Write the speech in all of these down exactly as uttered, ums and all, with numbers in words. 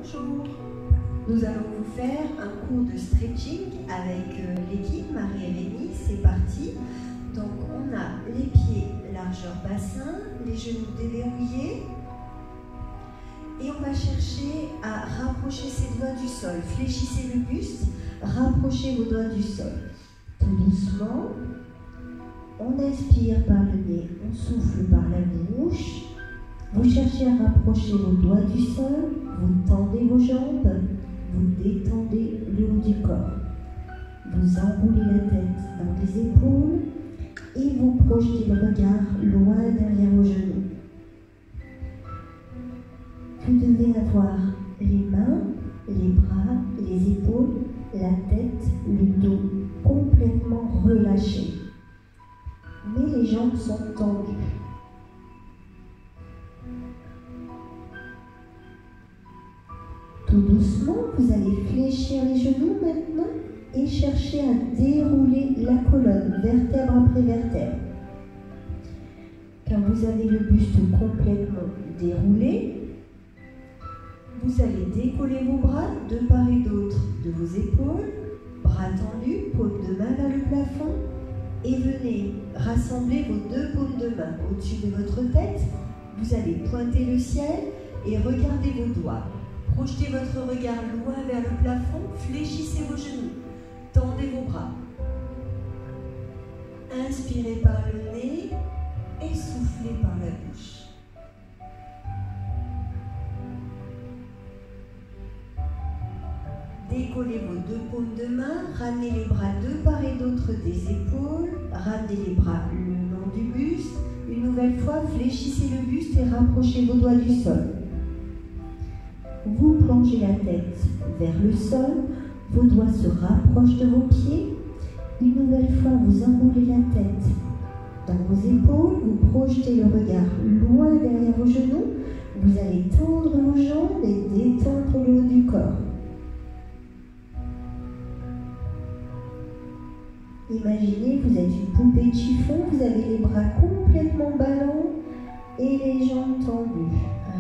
Bonjour. Nous allons vous faire un cours de stretching avec euh, l'équipe Marie et Rémi. C'est parti. Donc on a les pieds largeur bassin, les genoux déverrouillés et on va chercher à rapprocher ses doigts du sol. Fléchissez le buste, rapprochez vos doigts du sol. Tout doucement, on inspire par le nez, on souffle par la bouche. Vous cherchez à rapprocher vos doigts du sol, vous tendez vos jambes, vous détendez le haut du corps. Vous enroulez la tête dans les épaules et vous projetez le regard loin derrière vos genoux. Vous devez avoir les mains, les bras, les épaules, la tête, le dos complètement relâchés. Mais les jambes sont tendues. Tout doucement, vous allez fléchir les genoux maintenant et chercher à dérouler la colonne, vertèbre après vertèbre. Quand vous avez le buste complètement déroulé, vous allez décoller vos bras de part et d'autre de vos épaules, bras tendus, paumes de main vers le plafond, et venez rassembler vos deux paumes de main au-dessus de votre tête. Vous allez pointer le ciel et regarder vos doigts. Projetez votre regard loin vers le plafond, fléchissez vos genoux, tendez vos bras. Inspirez par le nez et soufflez par la bouche. Décollez vos deux paumes de main, ramenez les bras de part et d'autre des épaules, ramenez les bras le long du buste. Une nouvelle fois, fléchissez le buste et rapprochez vos doigts du sol. Vous plongez la tête vers le sol, vos doigts se rapprochent de vos pieds. Une nouvelle fois, vous enroulez la tête dans vos épaules, vous projetez le regard loin derrière vos genoux. Vous allez tendre vos jambes et détendre le haut du corps. Imaginez, vous êtes une poupée de chiffon, vous avez les bras complètement ballants et les jambes tendues.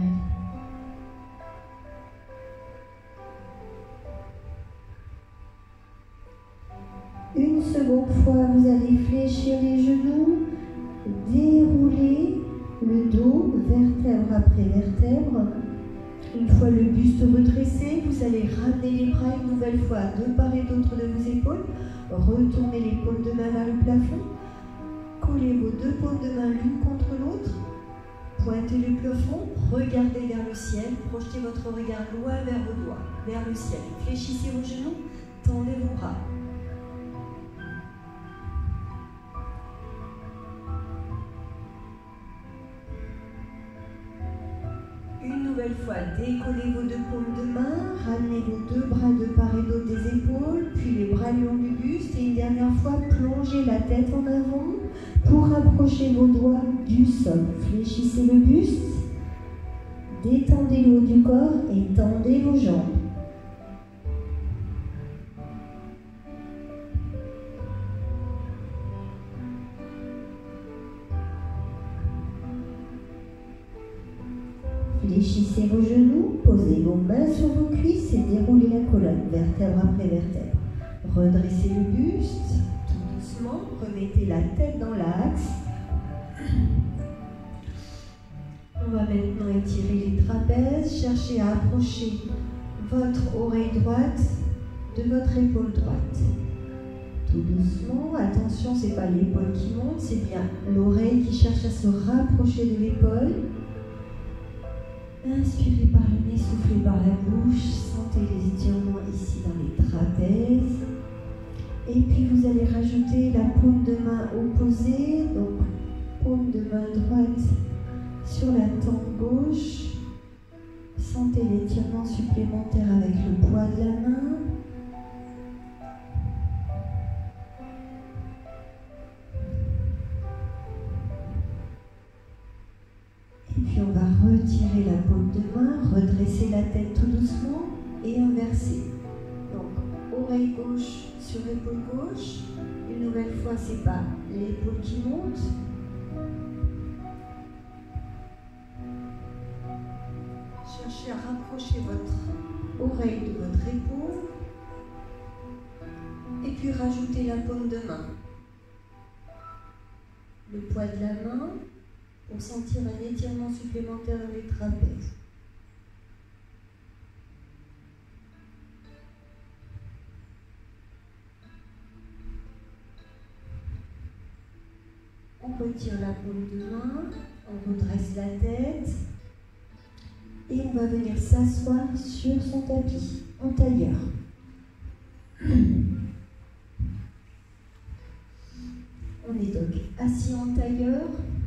Une seconde fois, vous allez fléchir les genoux, dérouler le dos, vertèbre après vertèbre. Une fois le buste redressé, vous allez ramener les bras une nouvelle fois de part et d'autre de vos épaules. Retournez les paumes de main vers le plafond. Collez vos deux paumes de main l'une contre l'autre. Pointez le plafond, regardez vers le ciel. Projetez votre regard loin vers vos doigts, vers le ciel. Fléchissez vos genoux, tendez vos bras. Une nouvelle fois, décollez vos deux paumes de main, ramenez vos deux bras de part et d'autre des épaules, puis les bras le long du buste, et une dernière fois, plongez la tête en avant pour rapprocher vos doigts du sol. Fléchissez le buste, détendez le haut du corps et tendez vos jambes. Fléchissez vos genoux, posez vos mains sur vos cuisses et déroulez la colonne, vertèbre après vertèbre. Redressez le buste, tout doucement, remettez la tête dans l'axe. On va maintenant étirer les trapèzes, cherchez à approcher votre oreille droite de votre épaule droite. Tout doucement, attention, ce n'est pas l'épaule qui monte, c'est bien l'oreille qui cherche à se rapprocher de l'épaule. Inspirez par le nez, soufflez par la bouche, sentez les étirements ici dans les trapèzes. Et puis vous allez rajouter la paume de main opposée, donc paume de main droite sur la tempe gauche. Sentez l'étirement supplémentaire avec le poids de la main. Et puis on va retirer la paume de main, redresser la tête tout doucement et inverser. Donc oreille gauche sur épaule gauche. Une nouvelle fois, c'est pas l'épaule qui monte. Cherchez cherchez à rapprocher votre oreille de votre épaule. Et puis rajoutez la paume de main. Le poids de la main pour sentir un étirement supplémentaire dans les trapèzes. On retire la paume de main, on redresse la tête et on va venir s'asseoir sur son tapis en tailleur. On est donc assis en tailleur.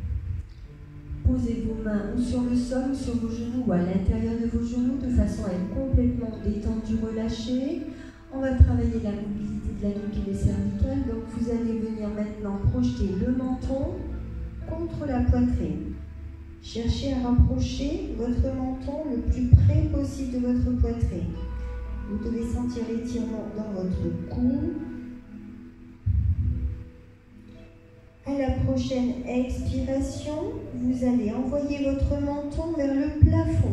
Posez vos mains ou sur le sol, ou sur vos genoux, ou à l'intérieur de vos genoux, de façon à être complètement détendu, relâché. On va travailler la mobilité de la nuque et des cervicales. Donc vous allez venir maintenant projeter le menton contre la poitrine. Cherchez à rapprocher votre menton le plus près possible de votre poitrine. Vous devez sentir l'étirement dans votre cou. À la prochaine expiration, vous allez envoyer votre menton vers le plafond.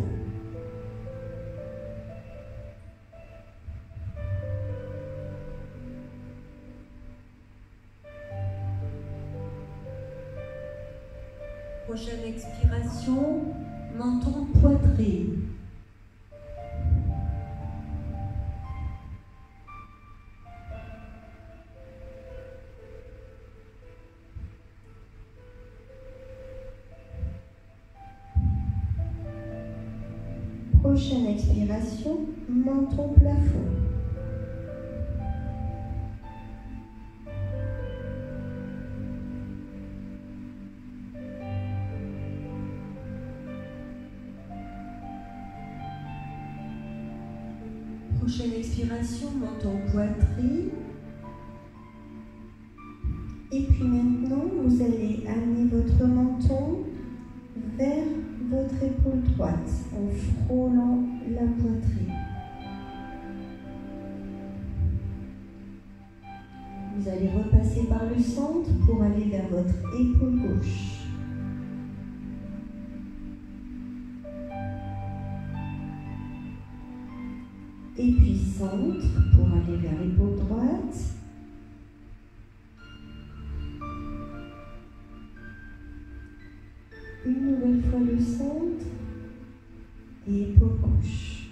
Prochaine expiration, menton poitrine. Prochaine expiration, menton plafond. Prochaine expiration, menton poitrine. Et puis maintenant, vous allez amener votre menton vers votre épaule droite en frôlant la poitrine. Vous allez repasser par le centre pour aller vers votre épaule gauche. Et puis centre pour aller vers l'épaule droite. Une nouvelle fois le centre et épaule gauche.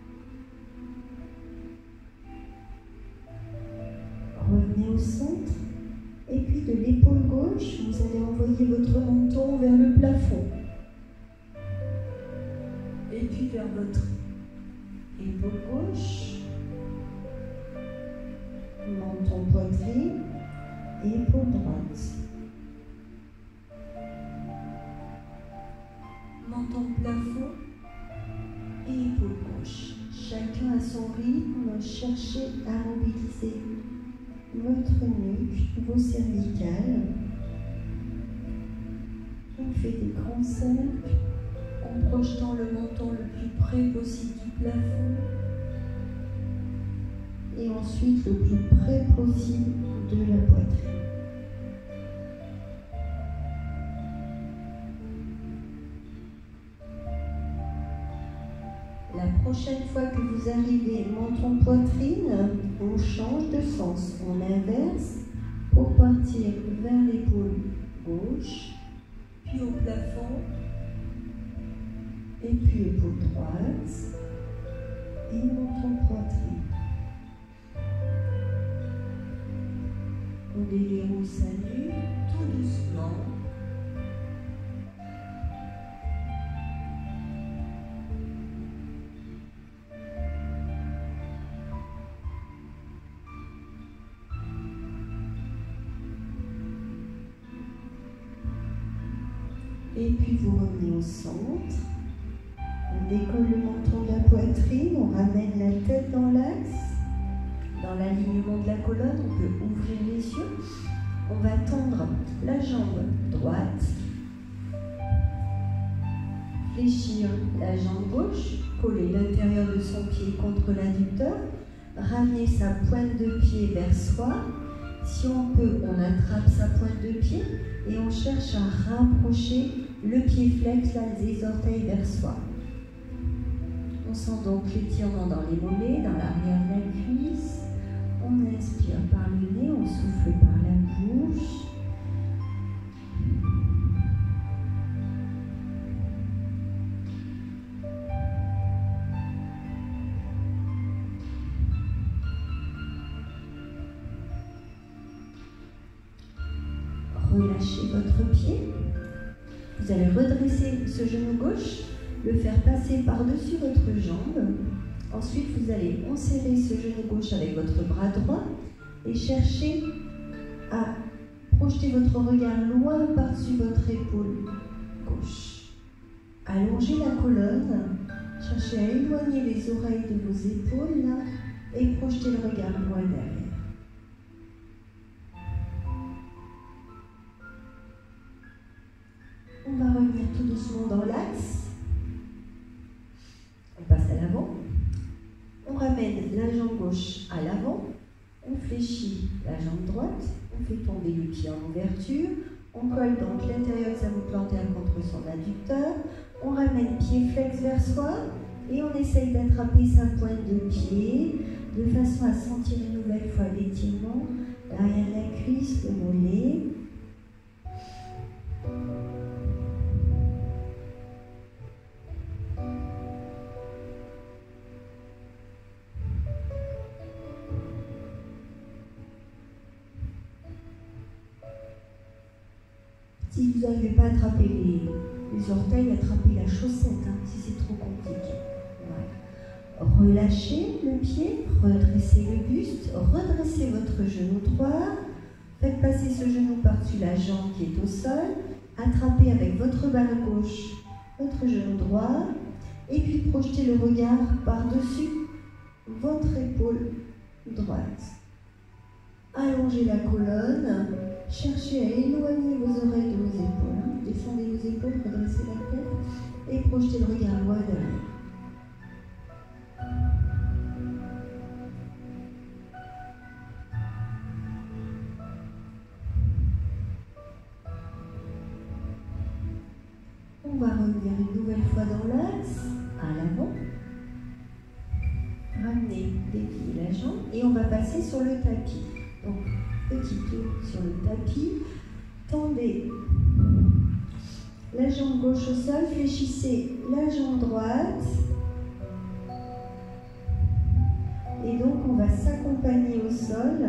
Revenez au centre et puis de l'épaule gauche, vous allez envoyer votre menton vers le plafond. Et puis vers votre épaule gauche, menton poitrine et épaule droite. Menton plafond et épaule gauche. Chacun à son rythme, cherchez à mobiliser votre nuque, vos cervicales. On fait des grands cercles en projetant le menton le plus près possible du plafond et ensuite le plus près possible de la poitrine. La prochaine fois que vous arrivez menton-poitrine, on change de sens, on inverse pour partir vers l'épaule gauche, puis au plafond, et puis épaule droite, et menton-poitrine. On déverrouille sa nuque tout doucement. Et puis vous revenez au centre, on décolle le menton de la poitrine, on ramène la tête dans l'axe, dans l'alignement de la colonne, on peut ouvrir les yeux, on va tendre la jambe droite, fléchir la jambe gauche, coller l'intérieur de son pied contre l'adducteur, ramener sa pointe de pied vers soi. Si on peut, on attrape sa pointe de pied et on cherche à rapprocher le pied flex, là, les orteils vers soi. On sent donc l'étirement dans les mollets, dans l'arrière de la cuisse. On inspire par le nez, on souffle par la bouche. Relâchez votre pied. Vous allez redresser ce genou gauche, le faire passer par-dessus votre jambe. Ensuite, vous allez enserrer ce genou gauche avec votre bras droit et chercher à projeter votre regard loin par-dessus votre épaule gauche. Allongez la colonne, cherchez à éloigner les oreilles de vos épaules là et projetez le regard loin derrière. On va revenir tout doucement dans l'axe. On passe à l'avant. On ramène la jambe gauche à l'avant. On fléchit la jambe droite. On fait tomber le pied en ouverture. On colle donc l'intérieur de sa voûte plantaire contre son adducteur. On ramène pied flex vers soi. Et on essaye d'attraper sa pointe de pied de façon à sentir une nouvelle fois l'étirement. L'arrière de la cuisse, le mollet. Si vous n'arrivez pas à attraper les, les orteils, attrapez la chaussette, hein, si c'est trop compliqué. Voilà. Relâchez le pied, redressez le buste, redressez votre genou droit, faites passer ce genou par-dessus la jambe qui est au sol, attrapez avec votre barre gauche votre genou droit, et puis projetez le regard par-dessus votre épaule droite. Allongez la colonne. Cherchez à éloigner vos oreilles de vos épaules. Hein. Descendez vos épaules, redressez la tête et projetez le regard loin derrière. On va revenir une nouvelle fois dans l'axe, à l'avant. Ramenez, dépliez la jambe et on va passer sur le tapis. Donc, petit tour sur le tapis, tendez la jambe gauche au sol, fléchissez la jambe droite et donc on va s'accompagner au sol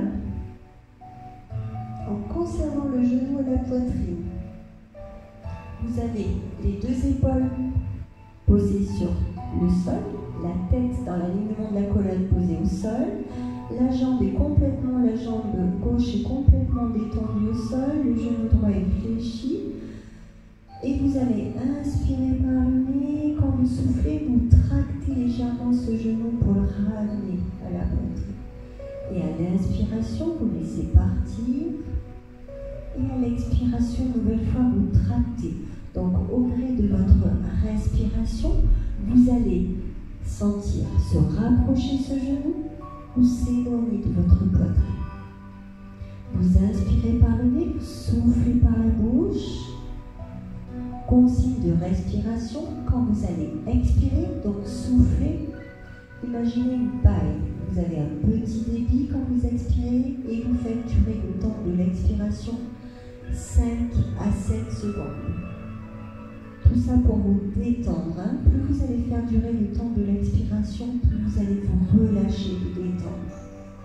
en conservant le genou à la poitrine. Vous avez les deux épaules posées sur le sol, la tête dans l'alignement de la colonne posée au sol. La jambe est complètement, la jambe gauche est complètement détendue au sol, le genou droit est fléchi. Et vous allez inspirer par le nez. Quand vous soufflez, vous tractez légèrement ce genou pour le ramener à la poitrine. Et à l'inspiration, vous laissez partir. Et à l'expiration, une nouvelle fois, vous tractez. Donc, au gré de votre respiration, vous allez sentir se rapprocher ce genou ou s'éloigner de votre poitrine. Vous inspirez par le nez, vous soufflez par la bouche. Consigne de respiration, quand vous allez expirer, donc souffler, imaginez une paille. Vous avez un petit débit quand vous expirez et vous faites durer le temps de l'expiration cinq à sept secondes. Tout ça pour vous détendre. Hein. Plus vous allez faire durer le temps de l'expiration, plus vous allez vous relâcher, vous détendre.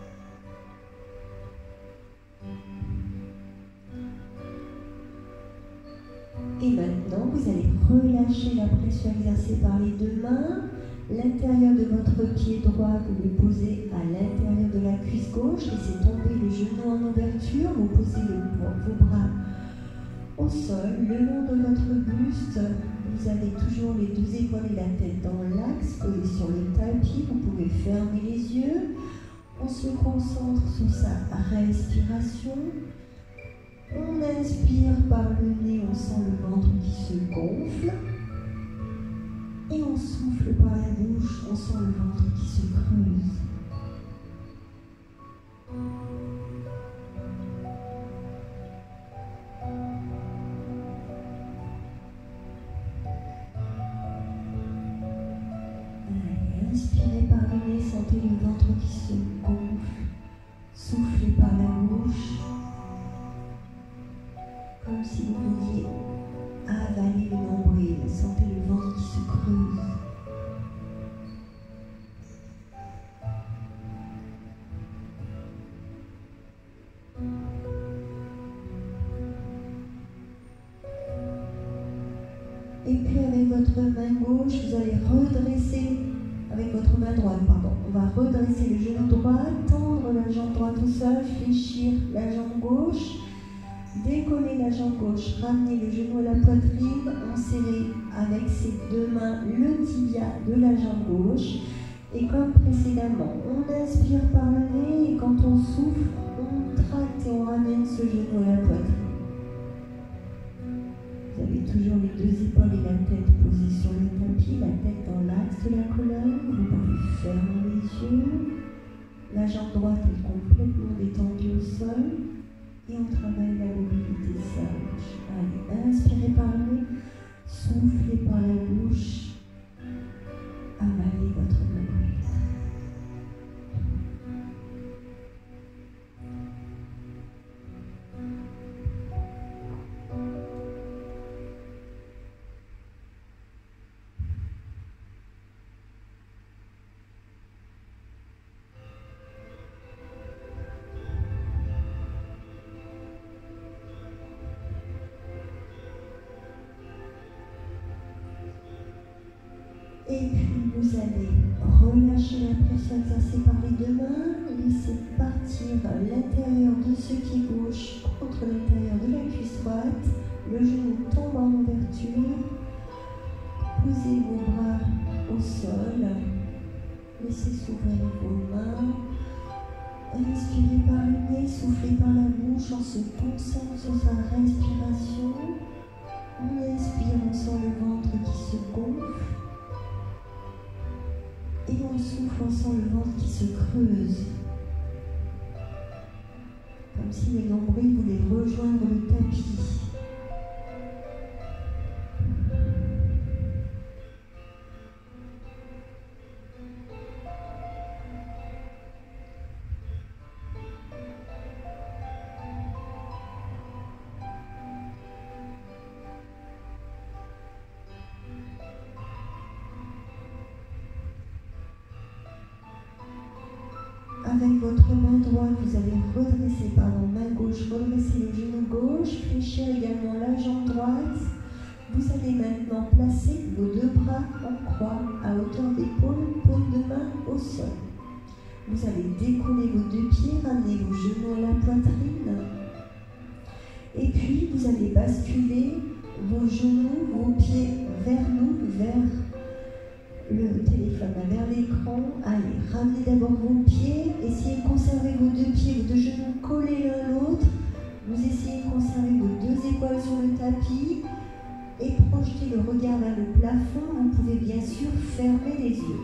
Et maintenant, vous allez relâcher la pression exercée par les deux mains. L'intérieur de votre pied droit, vous le posez à l'intérieur de la cuisse gauche. Laissez tomber le genou en ouverture. Vous posez le, vos bras au sol, le long de votre buste. Vous avez toujours les deux épaules et la tête dans l'axe, posés sur le tapis. Vous pouvez fermer les yeux. On se concentre sur sa respiration. On inspire par le nez, on sent le ventre qui se gonfle. Et on souffle par la bouche, on sent le ventre qui se creuse. Inspirez par le nez, sentez le ventre qui se gonfle. Soufflez par la bouche, comme si vous vouliez avaler le nombril. Sentez le ventre qui se creuse. Et puis avec votre main gauche, vous allez redresser, avec votre main droite, pardon, on va redresser le genou droit, tendre la jambe droite au sol, fléchir la jambe gauche, décoller la jambe gauche, ramener le genou à la poitrine, enserrer avec ses deux mains le tibia de la jambe gauche. Et comme précédemment, on inspire par le nez et quand on souffle, on tracte et on ramène ce genou à la poitrine. Vous avez toujours les deux épaules et la tête posées sur le tapis, la tête dans l'axe de la colonne. Vous pouvez fermer les yeux. La jambe droite est complètement détendue au sol. Et on travaille la mobilité sage. Allez, inspirez par le nez, soufflez par la bouche. Avalez votre nombril. Et puis vous allez relâcher la pression exercée par les deux mains, laisser partir l'intérieur de ce pied gauche contre l'intérieur de la cuisse droite, le genou tombe en ouverture, posez vos bras au sol, laissez s'ouvrir vos mains, inspirez par le nez, soufflez par la bouche, on se concentre sur sa respiration, on inspire, on sent le ventre qui se gonfle. Et on souffle, on sent le ventre qui se creuse. Comme si le nombril voulait rejoindre le tapis. Avec votre main droite, vous allez redresser, pardon, main gauche, redresser le genou gauche, fléchir également la jambe droite. Vous allez maintenant placer vos deux bras en croix à hauteur d'épaule, paume de main au sol. Vous allez décoller vos deux pieds, ramener vos genoux à la poitrine. Et puis, vous allez basculer vos genoux, vos pieds vers nous, vers le téléphone, vers l'écran. Allez, ramenez d'abord vos pieds, essayez de conserver vos deux pieds, vos deux genoux collés l'un à l'autre. Vous essayez de conserver vos deux épaules sur le tapis et projetez le regard vers le plafond. Vous pouvez bien sûr fermer les yeux.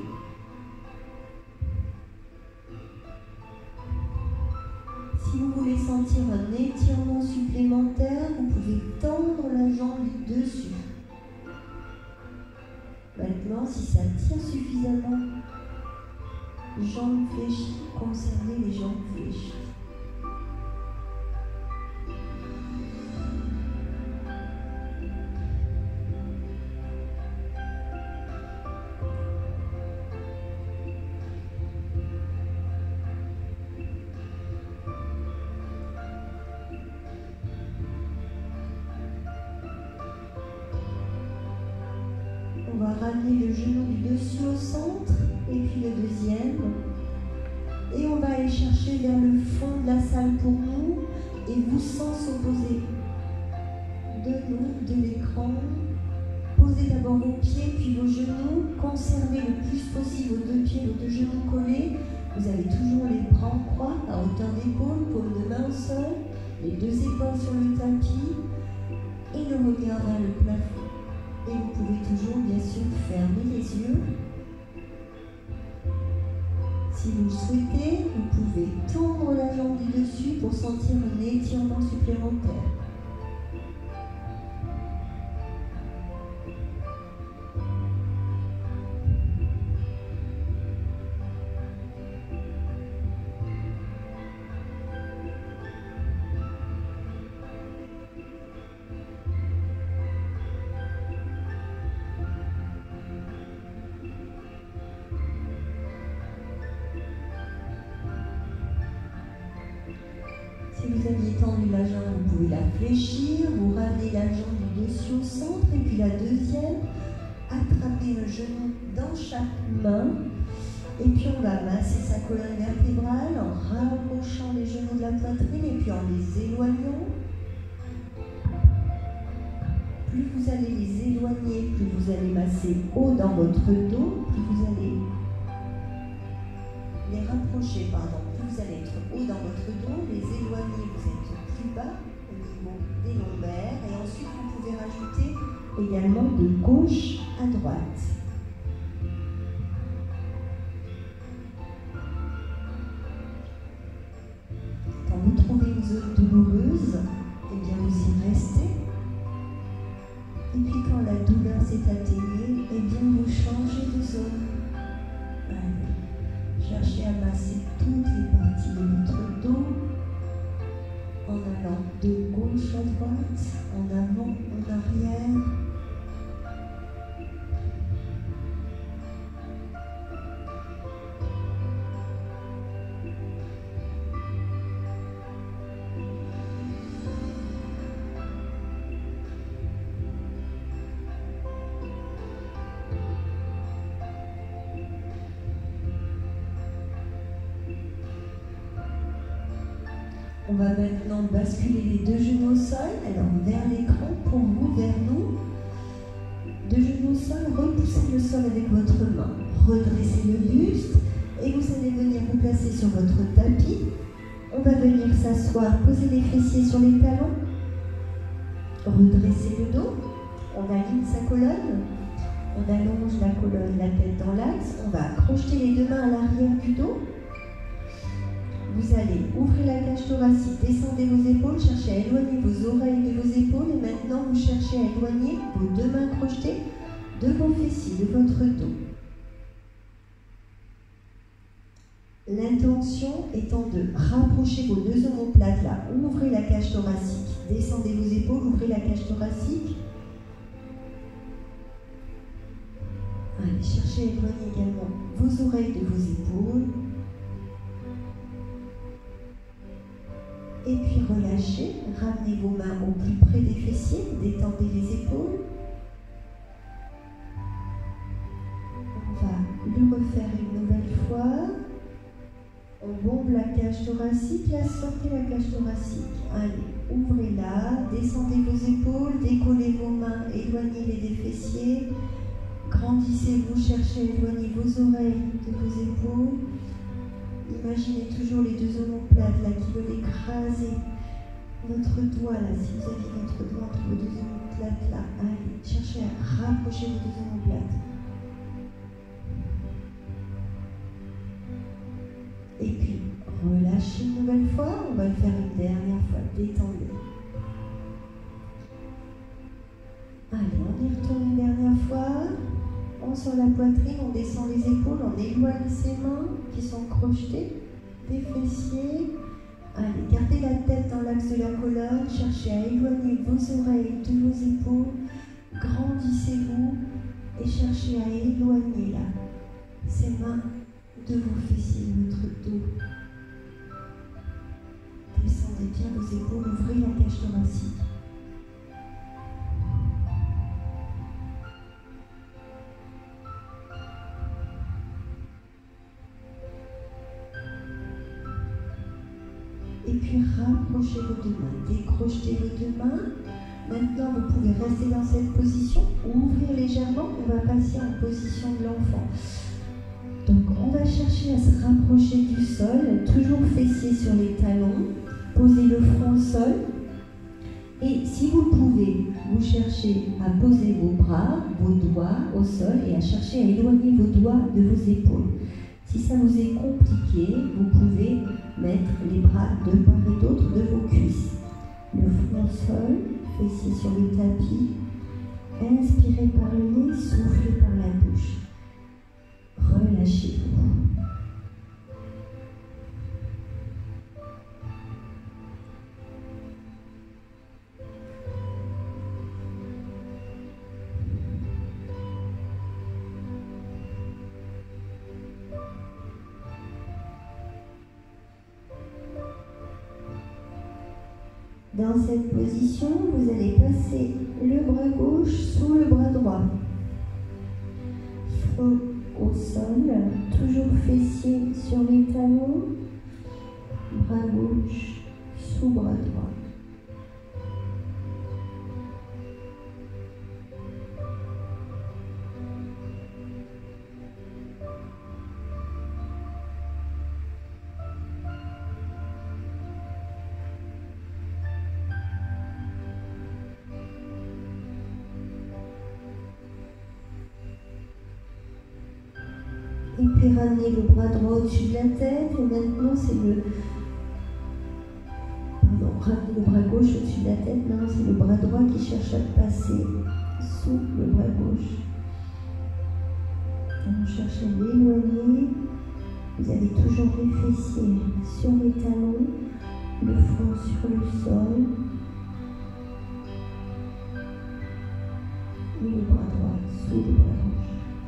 Si vous voulez sentir un étirement supplémentaire, vous pouvez tendre la jambe du dessus. Maintenant, si ça tire suffisamment, jambes fléchies, conservez les jambes fléchies. On va ramener le genou du dessus au centre et puis le deuxième. Et on va aller chercher vers le fond de la salle pour nous et vous sens opposés de nous, de l'écran. Posez d'abord vos pieds puis vos genoux. Conservez le plus possible vos deux pieds, vos deux genoux collés. Vous avez toujours les bras en croix à hauteur d'épaule, paume de main au sol, les deux épaules sur le tapis et le regard vers le plafond. Et vous pouvez toujours, bien sûr, fermer les yeux. Si vous le souhaitez, vous pouvez tendre la jambe du dessus pour sentir un étirement supplémentaire. Si vous aviez tendu la jambe, vous pouvez la fléchir, vous ramenez la jambe du dessus au centre, et puis la deuxième, attrapez le genou dans chaque main, et puis on va masser sa colonne vertébrale en rapprochant les genoux de la poitrine, et puis en les éloignant. Plus vous allez les éloigner, plus vous allez masser haut dans votre dos, plus vous allez les rapprocher, pardon, plus vous allez être haut dans votre dos, les éloigner, vous êtes plus bas au niveau des lombaires, et ensuite vous pouvez rajouter également de gauche à droite. Quand vous trouvez une zone douloureuse, eh bien vous y restez. Et puis quand la douleur s'est atténuée, eh bien vous changez de zone. Allez. Cherchez à masser toutes les parties de votre dos en allant de gauche à droite, en avant, en arrière. On va maintenant basculer les deux genoux au sol, alors vers l'écran, pour vous, vers nous. Deux genoux au sol, repoussez le sol avec votre main, redressez le buste et vous allez venir vous placer sur votre tapis. On va venir s'asseoir, poser les fessiers sur les talons, redresser le dos, on aligne sa colonne, on allonge la colonne, la tête dans l'axe, on va crocheter les deux mains à l'arrière du dos. Vous allez ouvrir la cage thoracique, descendez vos épaules, cherchez à éloigner vos oreilles de vos épaules et maintenant vous cherchez à éloigner vos deux mains crochettées de vos fessiers, de votre dos. L'intention étant de rapprocher vos deux omoplates là, ouvrez la cage thoracique, descendez vos épaules, ouvrez la cage thoracique. Allez, cherchez à éloigner également vos oreilles de vos épaules. Et puis relâchez, ramenez vos mains au plus près des fessiers, détendez les épaules. On va le refaire une nouvelle fois. On bombe la cage thoracique, là sortez la cage thoracique. Allez, ouvrez-la, descendez vos épaules, décollez vos mains, éloignez-les des fessiers. Grandissez-vous, cherchez à éloigner vos oreilles de vos épaules. Imaginez toujours les deux omoplates là qui veulent écraser votre doigt là. Si vous avez votre doigt entre vos deux omoplates là, allez, cherchez à rapprocher vos deux omoplates. Et puis, relâchez une nouvelle fois. On va le faire une dernière fois. Détendez. Allez, on y retourne une dernière fois. On sort la poitrine, on descend les épaules, on éloigne ses mains qui sont crochetées des fessiers. Allez, gardez la tête dans l'axe de la colonne, cherchez à éloigner vos oreilles de vos épaules, grandissez-vous et cherchez à éloigner là, ces mains de vos fessiers, de votre dos. Descendez bien vos épaules, ouvrez la cage thoracique. Et puis rapprochez vos deux mains, décrochez vos deux mains. Maintenant, vous pouvez rester dans cette position, ouvrir légèrement, on va passer en position de l'enfant. Donc, on va chercher à se rapprocher du sol, toujours fessiers sur les talons, posez le front au sol. Et si vous pouvez, vous cherchez à poser vos bras, vos doigts au sol et à chercher à éloigner vos doigts de vos épaules. Si ça vous est compliqué, vous pouvez mettre les bras de part et d'autre de vos cuisses. Le front au sol, fessiers sur le tapis. Inspirez par le nez, soufflez par la bouche. Relâchez-vous. Dans cette position, vous allez passer le bras gauche sous le bras droit. Front au sol, toujours fessier sur les talons, bras gauche sous bras droit. Et puis ramenez le bras droit au-dessus de la tête. Et maintenant, c'est le... Pardon, ramenez le bras gauche au-dessus de la tête. Maintenant, c'est le bras droit qui cherche à passer sous le bras gauche. On cherche à l'éloigner. Vous avez toujours les fessiers sur les talons, le front sur le sol. Et le bras droit sous le bras gauche.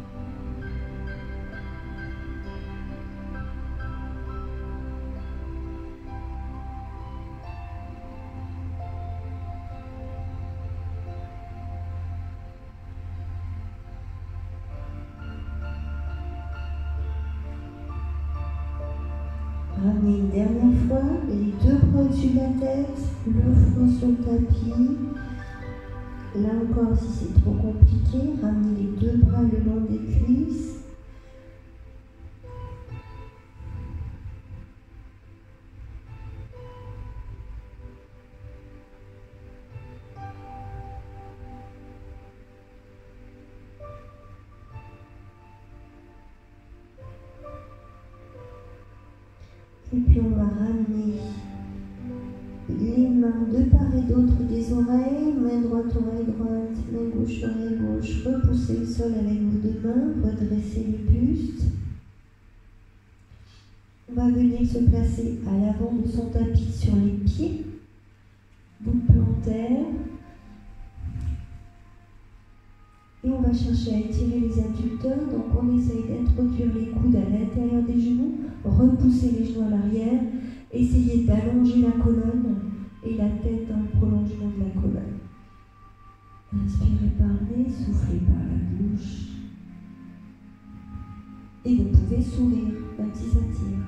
Ramenez une dernière fois, les deux bras au-dessus de la tête, le front sur le tapis. Là encore, si c'est trop compliqué, ramenez les deux bras le long des cuisses. Et puis on va ramener les mains de part et d'autre des oreilles, main droite, oreille droite, main gauche, oreille gauche, repoussez le sol avec vos deux mains, redressez le buste. On va venir se placer à l'avant de son tapis sur les pieds, bout plantaire. Et on va chercher à étirer les adducteurs, donc on essaye d'introduire les coudes à l'intérieur des genoux, repousser les genoux à l'arrière, essayez d'allonger la colonne et la tête dans le prolongement de la colonne. Inspirez par le nez, soufflez par la bouche. Et vous pouvez sourire, même si ça tire.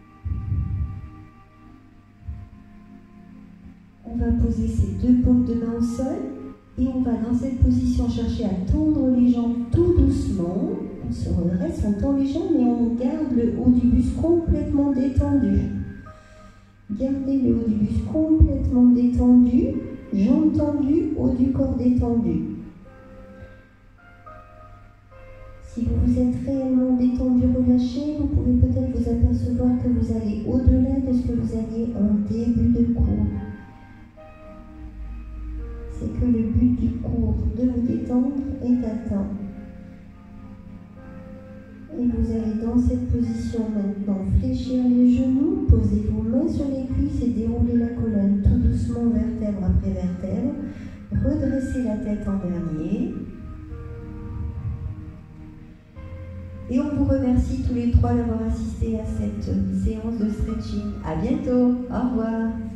On va poser ses deux paumes de main au sol. Et on va dans cette position chercher à tendre les jambes tout doucement. On se redresse, on tend les jambes, mais on garde le haut du buste complètement détendu. Gardez le haut du buste complètement détendu, jambes tendues, haut du corps détendu. Si vous vous êtes réellement détendu, relâché, vous pouvez peut-être vous apercevoir que vous allez au-delà de ce que vous aviez en début de cours. C'est que le but du cours de vous détendre est atteint. Et vous allez dans cette position maintenant fléchir les genoux, poser vos mains sur les cuisses et dérouler la colonne tout doucement, vertèbre après vertèbre. Redressez la tête en dernier. Et on vous remercie tous les trois d'avoir assisté à cette séance de stretching. À bientôt. Au revoir.